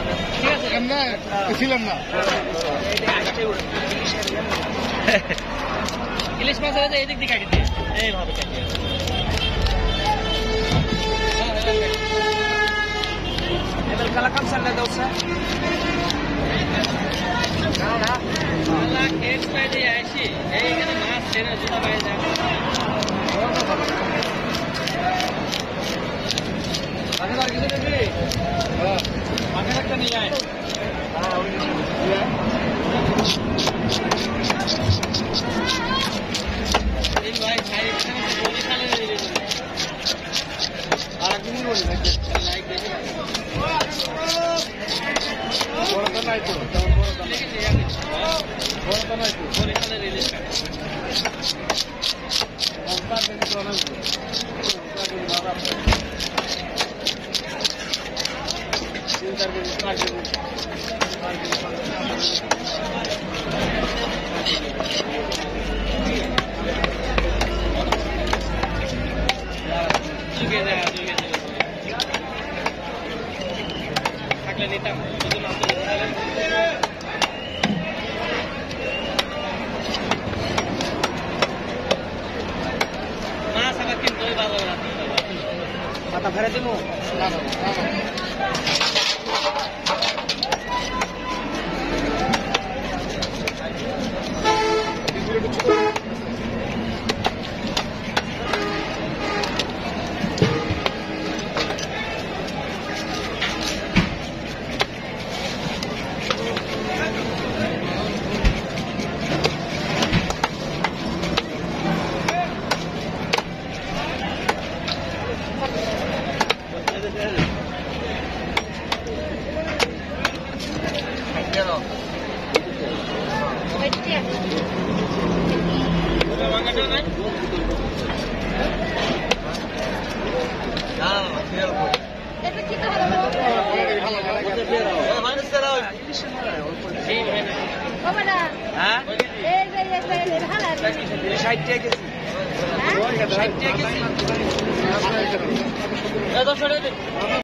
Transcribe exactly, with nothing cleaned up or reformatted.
ঠিক আছে কেমন ছিলাম না ইলিশ মাছ হয়ে যায় এদিক দিকে কাটি দিয়ে এইভাবে কাটি এবার কালা কাম সামনে দাও স্যার না না কালা কেক পাই দিয়ে আসি এইখানে মাছ ছেড়ে জুতা পাই যায় আগে আর কিছু নেই হ্যাঁ আগে একটা নিয়ে আয় হ্যাঁ ওই এই ভাই ভাই এখানে বলি খালে আর একদিন বলি লাইক দেখে বড় তো নাই তো তেমন বড় তো নাই বড় তো নাই তো বলি খালে রিলিজ করে অবতার দিন তো না অবতার দিন বাবা তিন চার দিন চার দিন থাকলে নিতাম মাছ আবার কিন্তু ভালো মাথা ভরে দিব ষাট টাকা কেজি